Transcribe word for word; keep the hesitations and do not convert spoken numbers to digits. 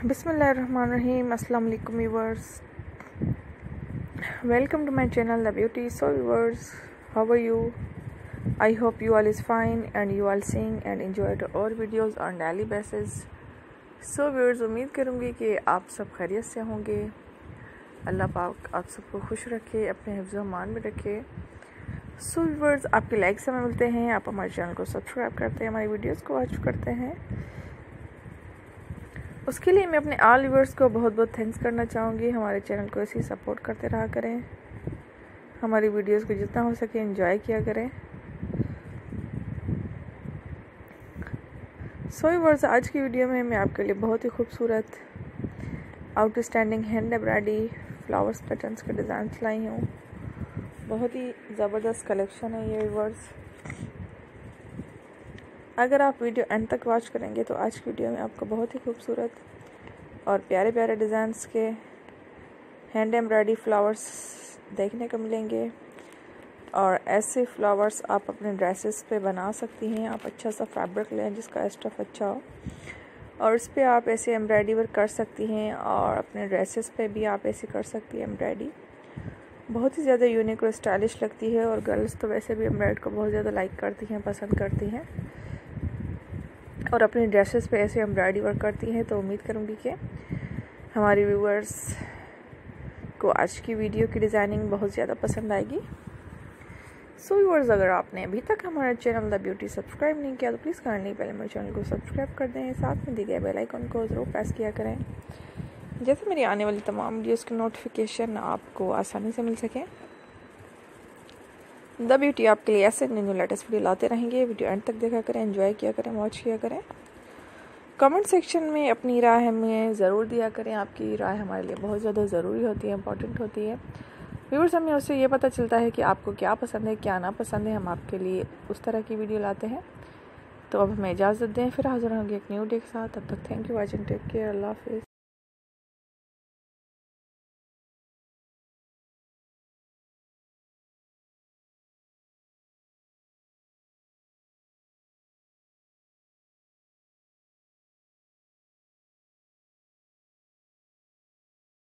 Bismillahirrahmanirrahim. Assalamu alaikum viewers. Welcome to my channel The Beauty. So viewers, how are you? I hope you all is fine and you all seeing and enjoy our videos on daily basis. So viewers, उम्मीद करूँगी कि आप सब खैरियत से होंगे। अल्लाह पाक आप सबको खुश रखे, अपने हिफ्ज़ अमान में रखे। सो व्यूअर्स, आपके लाइक से हमें मिलते हैं, आप हमारे चैनल को सब्सक्राइब करते हैं, हमारी वीडियोस को वॉच करते हैं। उसके लिए मैं अपने ऑल व्यूअर्स को बहुत बहुत थैंक्स करना चाहूँगी। हमारे चैनल को ऐसे ही सपोर्ट करते रहा करें, हमारी वीडियोस को जितना हो सके एंजॉय किया करें। सो व्यूअर्स, आज की वीडियो में मैं आपके लिए बहुत ही खूबसूरत outstanding hand embroidery flowers patterns के डिज़ाइन लाई हूँ। बहुत ही ज़बरदस्त कलेक्शन है ये व्यूअर्स। अगर आप वीडियो एंड तक वॉच करेंगे तो आज की वीडियो में आपको बहुत ही खूबसूरत और प्यारे प्यारे डिज़ाइंस के हैंड एम्ब्रॉयडरी फ्लावर्स देखने को मिलेंगे। और ऐसे फ्लावर्स आप अपने ड्रेसेस पे बना सकती हैं। आप अच्छा सा फैब्रिक लें जिसका स्टफ़ अच्छा हो और उस पर आप ऐसे एम्ब्रॉयडरी वर्क कर सकती हैं। और अपने ड्रेसेस पे भी आप ऐसे कर सकती हैं एम्ब्रॉयडरी। बहुत ही ज़्यादा यूनिक और स्टाइलिश लगती है और गर्ल्स तो वैसे भी एम्ब्रॉयडरी को बहुत ज़्यादा लाइक करती हैं, पसंद करती हैं और अपने ड्रेसेस पे ऐसे एम्ब्रॉयडरी वर्क करती हैं। तो उम्मीद करूँगी कि हमारे व्यूअर्स को आज की वीडियो की डिज़ाइनिंग बहुत ज़्यादा पसंद आएगी। सो व्यूअर्स, अगर आपने अभी तक हमारा चैनल द ब्यूटी सब्सक्राइब नहीं किया तो प्लीज़ करने पहले मेरे चैनल को सब्सक्राइब कर दें, साथ में दिए गए बेल आइकन को ज़रूर प्रेस किया करें, जैसे मेरी आने वाली तमाम वीडियोज़ की नोटिफिकेशन आपको आसानी से मिल सके। द ब्यूटी आपके लिए ऐसे न्यू न्यू लेटेस्ट वीडियो लाते रहेंगे। वीडियो एंड तक देखा करें, एंजॉय किया करें, वॉच किया करें। कमेंट सेक्शन में अपनी राय हमें ज़रूर दिया करें। आपकी राय हमारे लिए बहुत ज़्यादा ज़रूरी होती है, इंपॉर्टेंट होती है। व्यूअर्स, हमें उससे ये पता चलता है कि आपको क्या पसंद है, क्या ना पसंद है। हम आपके लिए उस तरह की वीडियो लाते हैं। तो अब हमें इजाज़त दें, फिर हाज़िर होंगे एक न्यू डे के साथ। तब तक thank you watching, take care, अल्लाह हाफिज़।